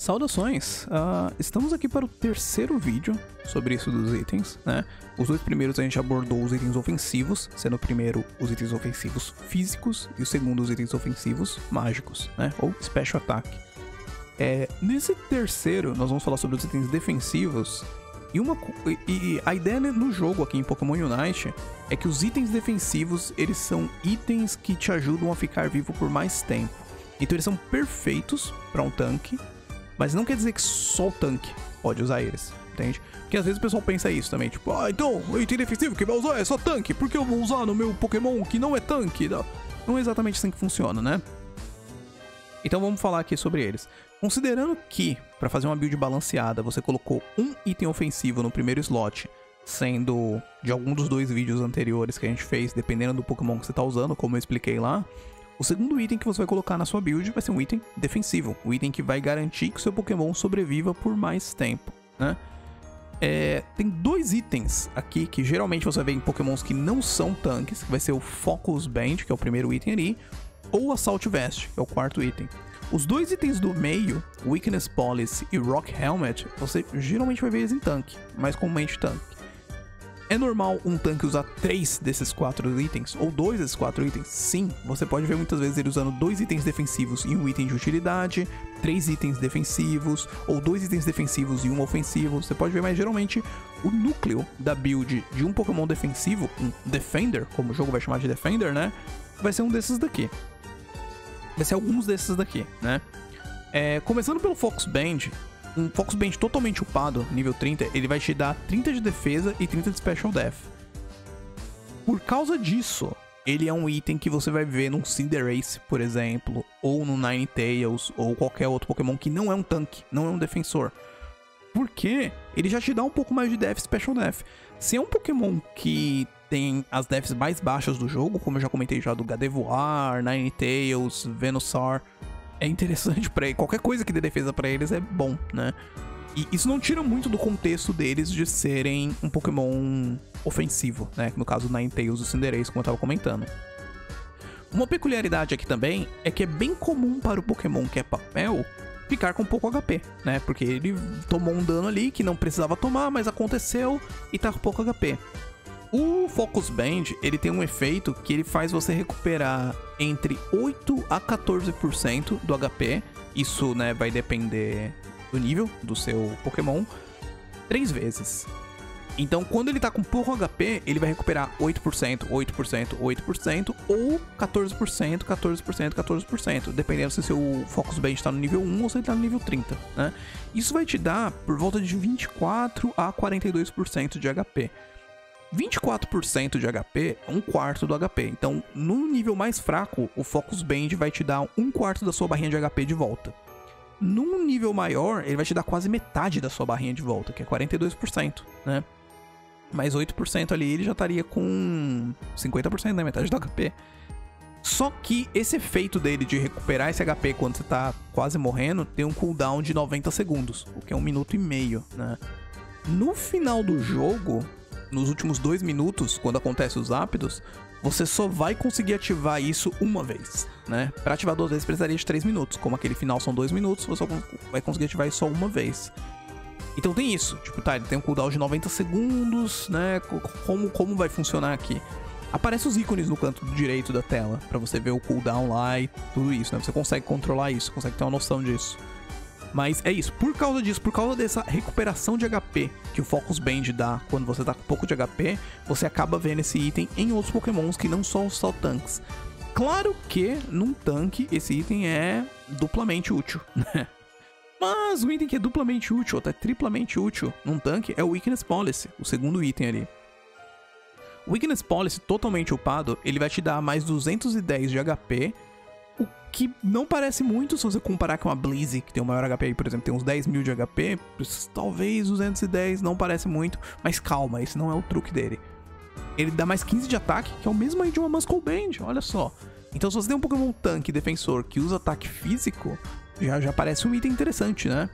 Saudações! Estamos aqui para o terceiro vídeo sobre isso dos itens, né? Os dois primeiros a gente abordou os itens ofensivos, sendo o primeiro os itens ofensivos físicos e o segundo os itens ofensivos mágicos, né? Ou Special Attack. Nesse terceiro nós vamos falar sobre os itens defensivos e a ideia no jogo aqui em Pokémon Unite é que os itens defensivos eles são itens que te ajudam a ficar vivo por mais tempo. Então eles são perfeitos para um tanque, mas não quer dizer que só o tanque pode usar eles, entende? Porque às vezes o pessoal pensa isso também, tipo, então, o item defensivo que vai usar é só tanque, por que eu vou usar no meu Pokémon que não é tanque? Não é exatamente assim que funciona, né? Então vamos falar aqui sobre eles. Considerando que, para fazer uma build balanceada, você colocou um item ofensivo no primeiro slot, sendo de algum dos dois vídeos anteriores que a gente fez, dependendo do Pokémon que você está usando, como eu expliquei lá, o segundo item que você vai colocar na sua build vai ser um item defensivo, o item que vai garantir que o seu Pokémon sobreviva por mais tempo, né? Tem dois itens aqui que geralmente você vai ver em Pokémons que não são tanques, que vai ser o Focus Band, que é o primeiro item ali, ou o Assault Vest, que é o quarto item. Os dois itens do meio, Weakness Policy e Rock Helmet, você geralmente vai ver eles em tanque, mais comumente tanque. É normal um tanque usar 3 desses 4 itens, ou 2 desses 4 itens? Sim, você pode ver muitas vezes ele usando 2 itens defensivos e um item de utilidade, 3 itens defensivos, ou 2 itens defensivos e um ofensivo. Você pode ver, mas geralmente o núcleo da build de um Pokémon defensivo, um Defender, como o jogo vai chamar de Defender, né? Vai ser um desses daqui. Vai ser alguns desses daqui, né? Começando pelo Focus Band. Um Focus Band totalmente upado, nível 30, ele vai te dar 30 de defesa e 30 de Special Death. Por causa disso, ele é um item que você vai ver num Cinderace, por exemplo, ou no Ninetales, ou qualquer outro Pokémon que não é um tanque, não é um defensor. Porque ele já te dá um pouco mais de Death e Special Death. Se é um Pokémon que tem as Deaths mais baixas do jogo, como eu já comentei já do Gardevoir, Ninetales, Venusaur, é interessante pra ele. Qualquer coisa que dê defesa pra eles é bom, né? E isso não tira muito do contexto deles de serem um Pokémon ofensivo, né? No caso do Ninetales e Cinderace, como eu tava comentando. Uma peculiaridade aqui também é que é bem comum para o Pokémon que é papel ficar com pouco HP, né? Porque ele tomou um dano ali que não precisava tomar, mas aconteceu e tá com pouco HP. O Focus Band, ele tem um efeito que ele faz você recuperar entre 8 a 14% do HP. Isso, né, vai depender do nível do seu Pokémon. 3 vezes. Então, quando ele tá com pouco HP, ele vai recuperar 8%, 8%, 8% ou 14%, 14%, 14%, dependendo se seu Focus Band tá no nível 1 ou se ele tá no nível 30, né? Isso vai te dar por volta de 24 a 42% de HP. 24% de HP é um quarto do HP. Então, no nível mais fraco, o Focus Band vai te dar um quarto da sua barrinha de HP de volta. Num nível maior, ele vai te dar quase metade da sua barrinha de volta, que é 42%, né? Mais 8% ali, ele já estaria com 50%, né? Metade do HP. Só que esse efeito dele de recuperar esse HP quando você tá quase morrendo, tem um cooldown de 90 segundos, o que é 1,5 minutos, né? No final do jogo, nos últimos 2 minutos, quando acontece os ápidos, você só vai conseguir ativar isso uma vez, né? Para ativar 2 vezes precisaria de 3 minutos. Como aquele final são 2 minutos, você vai conseguir ativar isso só uma vez. Então tem isso, tipo, tá, ele tem um cooldown de 90 segundos, né? Como vai funcionar aqui? Aparecem os ícones no canto direito da tela, pra você ver o cooldown lá e tudo isso, né? Você consegue controlar isso, consegue ter uma noção disso. Mas é isso, por causa disso, por causa dessa recuperação de HP que o Focus Band dá quando você tá com pouco de HP, você acaba vendo esse item em outros Pokémons que não são só tanques. Claro que num tanque esse item é duplamente útil, né? Mas o item que é duplamente útil, ou até triplamente útil num tanque é o Weakness Policy, o segundo item ali. O Weakness Policy totalmente upado, ele vai te dar mais 210 de HP, o que não parece muito se você comparar com a Blizzy, que tem o maior HP aí, por exemplo, tem uns 10 mil de HP, talvez 210 não parece muito, mas calma, esse não é o truque dele. Ele dá mais 15 de ataque, que é o mesmo aí de uma Muscle Band, olha só. Então se você tem um Pokémon tanque defensor que usa ataque físico, já parece um item interessante, né?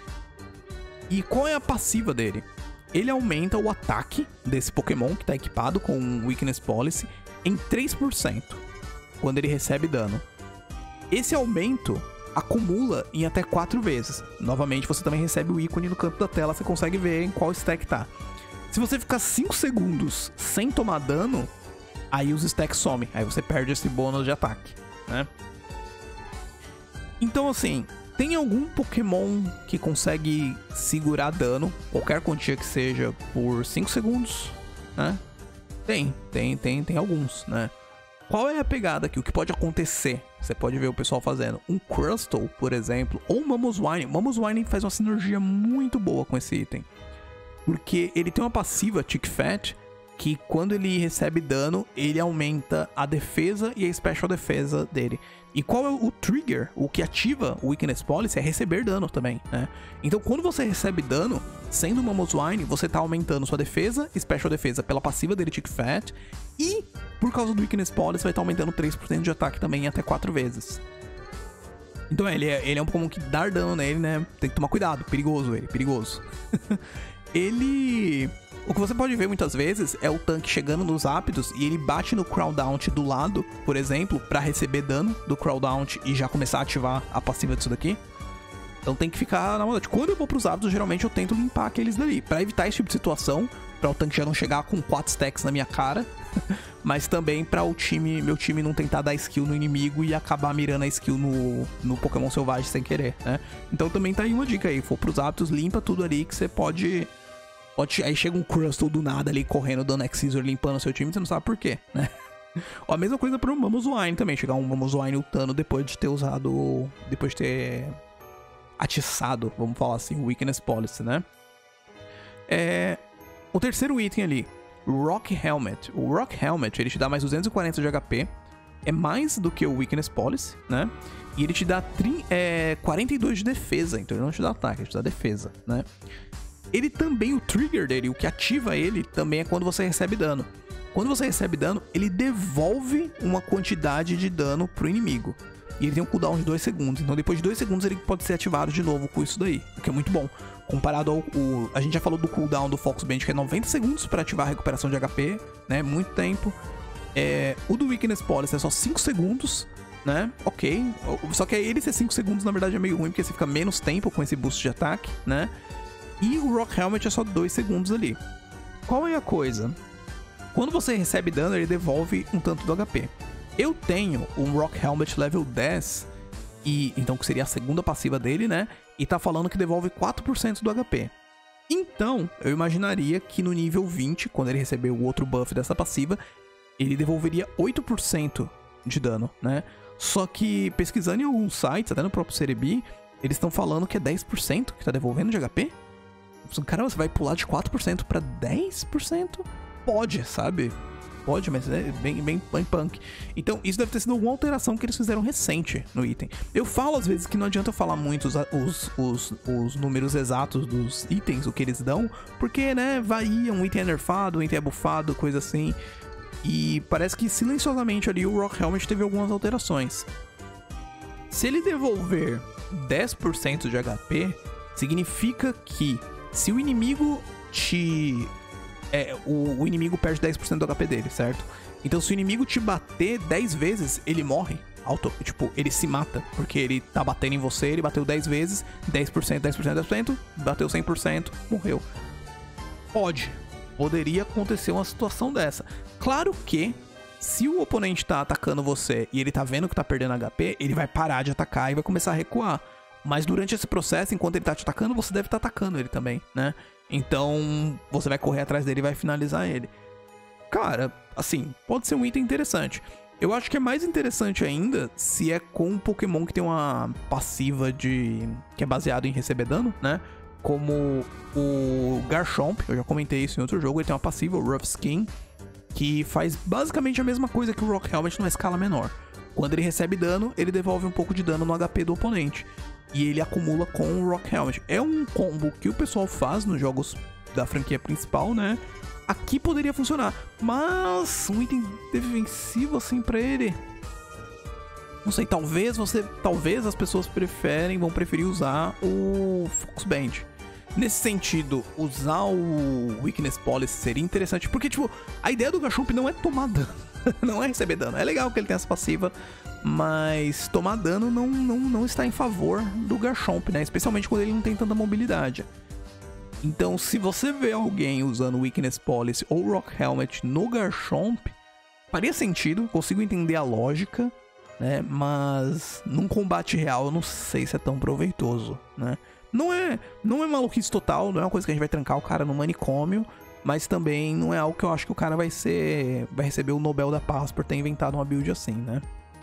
E qual é a passiva dele? Ele aumenta o ataque desse Pokémon que está equipado com Weakness Policy em 3% quando ele recebe dano. Esse aumento acumula em até 4 vezes. Novamente, você também recebe o ícone no canto da tela, você consegue ver em qual stack tá. Se você ficar 5 segundos sem tomar dano, aí os stacks somem, aí você perde esse bônus de ataque, né? Então assim, tem algum Pokémon que consegue segurar dano, qualquer quantia que seja, por 5 segundos, né? Tem alguns, né? Qual é a pegada aqui? O que pode acontecer? Você pode ver o pessoal fazendo um Crustle, por exemplo, ou um Mamoswine. Mamoswine faz uma sinergia muito boa com esse item, porque ele tem uma passiva Tick Fat, que quando ele recebe dano, ele aumenta a defesa e a Special Defesa dele. E qual é o trigger? O que ativa o Weakness Policy é receber dano também, né? Então quando você recebe dano, sendo uma Mamoswine, você tá aumentando sua defesa, Special Defesa pela passiva dele Tick Fat, e por causa do Weakness Policy vai estar aumentando 3% de ataque também em até 4 vezes. Então ele é um Pokémon que dar dano nele, né? Tem que tomar cuidado, perigoso ele, perigoso. O que você pode ver muitas vezes é o tanque chegando nos Zapdos e ele bate no Crowdount do lado, por exemplo, pra receber dano do Crowdount e já começar a ativar a passiva disso daqui. Então tem que ficar na maldade. Quando eu vou pros Zapdos, geralmente eu tento limpar aqueles dali, pra evitar esse tipo de situação, pra o tanque já não chegar com 4 stacks na minha cara, mas também pra meu time não tentar dar skill no inimigo e acabar mirando a skill no Pokémon selvagem sem querer, né? Então também tá aí uma dica aí, for pros Zapdos, limpa tudo ali que você pode... Aí chega um Crustle do nada ali correndo, dando X-Scissor, limpando o seu time, você não sabe por quê, né? Ó, a mesma coisa pro Mamoswine também. Chegar um Mamoswine ultando depois de ter usado... Depois de ter atiçado, vamos falar assim, o Weakness Policy, né? O terceiro item ali, Rock Helmet. O Rock Helmet, ele te dá mais 240 de HP. É mais do que o Weakness Policy, né? E ele te dá 42 de defesa. Então ele não te dá ataque, ele te dá defesa, né? Ele também, o trigger dele, o que ativa ele, também é quando você recebe dano. Quando você recebe dano, ele devolve uma quantidade de dano pro inimigo. E ele tem um cooldown de 2 segundos. Então depois de 2 segundos ele pode ser ativado de novo com isso daí. O que é muito bom. Comparado ao... A gente já falou do cooldown do Fox Band, que é 90 segundos para ativar a recuperação de HP, né? Muito tempo. O do Weakness Policy é só 5 segundos, né? Ok. Só que ele ser 5 segundos, na verdade, é meio ruim, porque você fica menos tempo com esse boost de ataque, né? E o Rock Helmet é só 2 segundos ali. Qual é a coisa? Quando você recebe dano, ele devolve um tanto do HP. Eu tenho um Rock Helmet level 10, então que seria a segunda passiva dele, né? E tá falando que devolve 4% do HP. Então, eu imaginaria que no nível 20, quando ele receber o outro buff dessa passiva, ele devolveria 8% de dano, né? Só que, pesquisando em alguns sites, até no próprio Cerebi, eles estão falando que é 10% que tá devolvendo de HP. Caramba, você vai pular de 4% pra 10%? Pode, sabe? Pode, mas é bem punk. Então, isso deve ter sido alguma alteração que eles fizeram recente no item. Eu falo, às vezes, que não adianta eu falar muito os números exatos dos itens, o que eles dão, porque, né, varia, um item é nerfado, um item é buffado, coisa assim. E parece que, silenciosamente ali, o Rock Helmet teve algumas alterações. Se ele devolver 10% de HP, significa que se o inimigo o inimigo perde 10% do HP dele, certo? Então se o inimigo te bater 10 vezes, ele morre. Tipo, ele se mata, porque ele tá batendo em você, ele bateu 10 vezes, 10%, 10%, 10%, bateu 100%, morreu. Poderia acontecer uma situação dessa. Claro que, se o oponente tá atacando você e ele tá vendo que tá perdendo HP, ele vai parar de atacar e vai começar a recuar. Mas durante esse processo, enquanto ele tá te atacando, você deve estar atacando ele também, né? Então, você vai correr atrás dele e vai finalizar ele. Cara, assim, pode ser um item interessante. Eu acho que é mais interessante ainda se é com um Pokémon que tem uma passiva que é baseado em receber dano, né? Como o Garchomp, eu já comentei isso em outro jogo, ele tem uma passiva, o Rough Skin, que faz basicamente a mesma coisa que o Rock Helmet numa escala menor. Quando ele recebe dano, ele devolve um pouco de dano no HP do oponente. E ele acumula com o Rock Helmet. É um combo que o pessoal faz nos jogos da franquia principal, né? Aqui poderia funcionar. Mas um item defensivo assim pra ele... Não sei, talvez as pessoas vão preferir usar o Fox Band. nesse sentido, usar o Weakness Policy seria interessante, porque, tipo, a ideia do Garchomp não é tomar dano, não é receber dano. É legal que ele tenha essa passiva, mas tomar dano não está em favor do Garchomp, né? Especialmente quando ele não tem tanta mobilidade. Então, se você vê alguém usando Weakness Policy ou Rock Helmet no Garchomp, faria sentido, consigo entender a lógica, né? Mas num combate real eu não sei se é tão proveitoso, né? Não é maluquice total, não é uma coisa que a gente vai trancar o cara no manicômio, mas também não é algo que eu acho que o cara vai receber o Nobel da Paz por ter inventado uma build assim, né?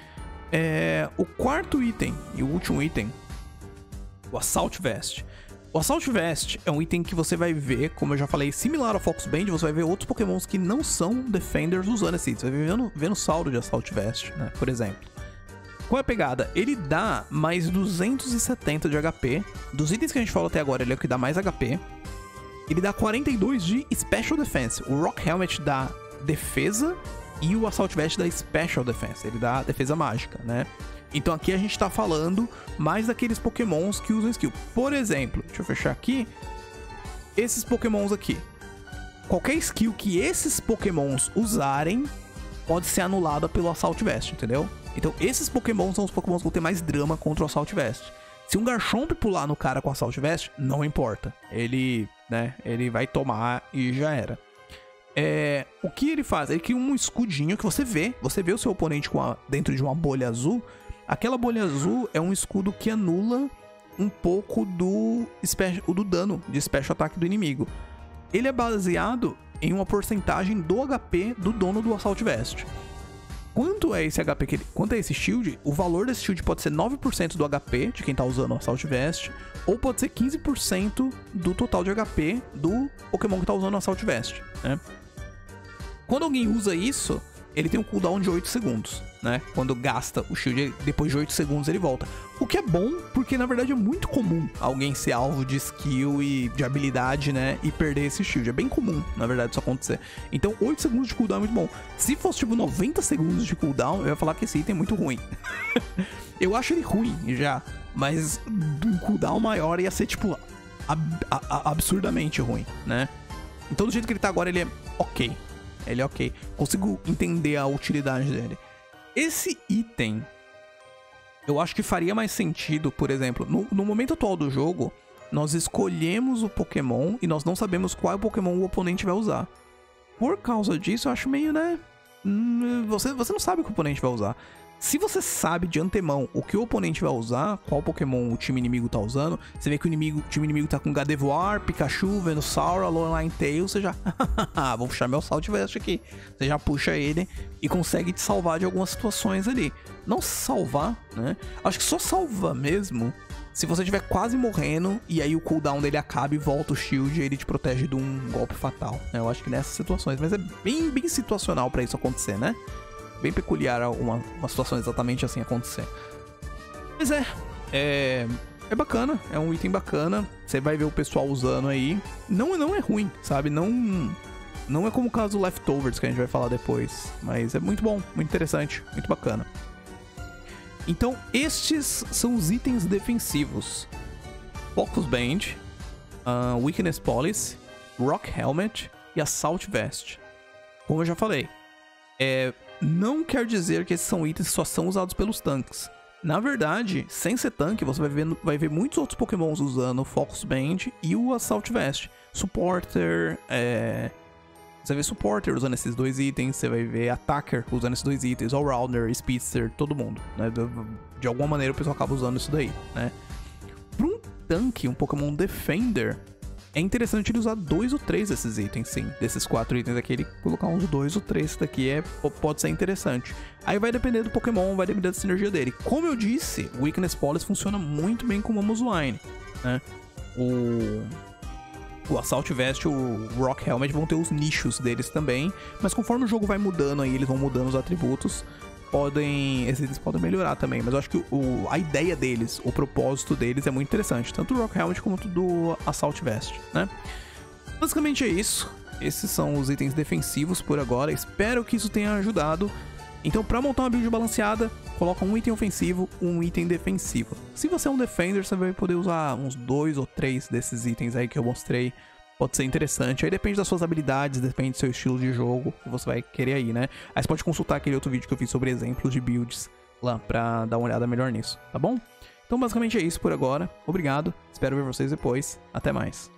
O quarto item e o último item, o Assault Vest. O Assault Vest é um item que você vai ver, como eu já falei, similar ao Fox Band, você vai ver outros pokémons que não são Defenders usando esse item. Você vai ver Venusaur de Assault Vest, né, por exemplo. Qual é a pegada? Ele dá mais 270 de HP. Dos itens que a gente falou até agora, ele é o que dá mais HP. Ele dá 42 de Special Defense. O Rock Helmet dá defesa e o Assault Vest dá Special Defense. Ele dá defesa mágica, né? Então aqui a gente tá falando mais daqueles pokémons que usam skill. Por exemplo, deixa eu fechar aqui. Esses pokémons aqui. Qualquer skill que esses pokémons usarem pode ser anulada pelo Assault Vest, entendeu? Então esses pokémons são os pokémons que vão ter mais drama contra o Assault Vest. Se um Garchomp pular no cara com o Assault Vest, não importa. Ele, né, ele vai tomar e já era. O que ele faz? Ele cria um escudinho que você vê o seu oponente dentro de uma bolha azul. Aquela bolha azul é um escudo que anula um pouco do dano de Special Attack do inimigo. Ele é baseado em uma porcentagem do HP do dono do Assault Vest. Quanto é esse HP quanto é esse shield? O valor desse shield pode ser 9% do HP de quem tá usando o Assault Vest, ou pode ser 15% do total de HP do Pokémon que tá usando o Assault Vest, né? Quando alguém usa isso, ele tem um cooldown de 8 segundos, né? Quando gasta o shield, depois de 8 segundos ele volta. O que é bom, porque na verdade é muito comum alguém ser alvo de skill e de habilidade, né? E perder esse shield. É bem comum, na verdade, isso acontecer. Então 8 segundos de cooldown é muito bom. Se fosse tipo 90 segundos de cooldown, eu ia falar que esse item é muito ruim. Eu acho ele ruim já, mas um cooldown maior ia ser tipo absurdamente ruim, né? Então do jeito que ele tá agora, ele é ok. Ele é ok. Consigo entender a utilidade dele. Esse item, eu acho que faria mais sentido, por exemplo, no momento atual do jogo, nós escolhemos o Pokémon e nós não sabemos qual Pokémon o oponente vai usar. Por causa disso, eu acho meio, né? Você não sabe o que o oponente vai usar. Se você sabe de antemão o que o oponente vai usar, qual Pokémon o time inimigo tá usando, você vê que o time inimigo tá com Gardevoir, Pikachu, Venusaur, Alolan Tail, você já... vou puxar meu Assault Vest aqui. Você já puxa ele e consegue te salvar de algumas situações ali. Não salvar, né? Acho que só salva mesmo se você estiver quase morrendo e aí o cooldown dele acaba e volta o shield e ele te protege de um golpe fatal. Eu acho que nessas situações, mas é bem situacional pra isso acontecer, né? Bem peculiar uma situação exatamente assim acontecer. Mas é bacana, é um item bacana. Você vai ver o pessoal usando aí. Não é ruim, sabe? Não é como o caso do Leftovers, que a gente vai falar depois. Mas é muito bom, muito interessante, muito bacana. Então, estes são os itens defensivos. Focus Band, Weakness Policy, Rock Helmet e Assault Vest. Como eu já falei, não quer dizer que esses são itens que só são usados pelos tanques. Na verdade, sem ser tanque, você vai ver muitos outros pokémons usando o Focus Band e o Assault Vest. Supporter, você vai ver Supporter usando esses dois itens, você vai ver Attacker usando esses dois itens, Allrounder, Speedster, todo mundo, né? De alguma maneira o pessoal acaba usando isso daí, né? Para um tanque, um Pokémon Defender, é interessante ele usar 2 ou 3 desses itens, sim. Desses 4 itens aqui, ele colocar uns 2 ou 3 daqui pode ser interessante. Aí vai depender do Pokémon, vai depender da sinergia dele. Como eu disse, o Weakness Policy funciona muito bem com o Mamoswine, né? O Assault Vest e o Rock Helmet vão ter os nichos deles também, mas conforme o jogo vai mudando aí, eles vão mudando os atributos, esses itens podem melhorar também, mas eu acho que a ideia deles, o propósito deles é muito interessante, tanto do Rock Helmet quanto do Assault Vest, né? Basicamente é isso. Esses são os itens defensivos por agora. Espero que isso tenha ajudado. Então, pra montar uma build balanceada, coloca um item ofensivo, um item defensivo. Se você é um defender, você vai poder usar uns 2 ou 3 desses itens aí que eu mostrei. Pode ser interessante. Aí depende das suas habilidades, depende do seu estilo de jogo que você vai querer aí, né? Aí você pode consultar aquele outro vídeo que eu fiz sobre exemplos de builds lá pra dar uma olhada melhor nisso, tá bom? Então basicamente é isso por agora. Obrigado, espero ver vocês depois. Até mais.